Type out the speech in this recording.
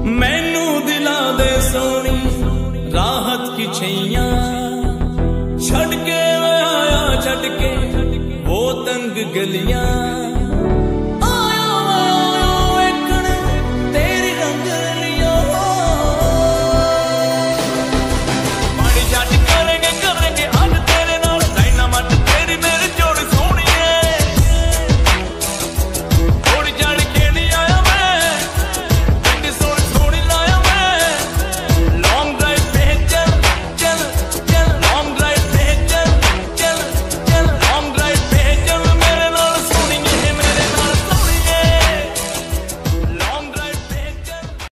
मैनू दिला दे सोनी राहत की छैया, छड़ के आया छड़ के वो तंग गलियां।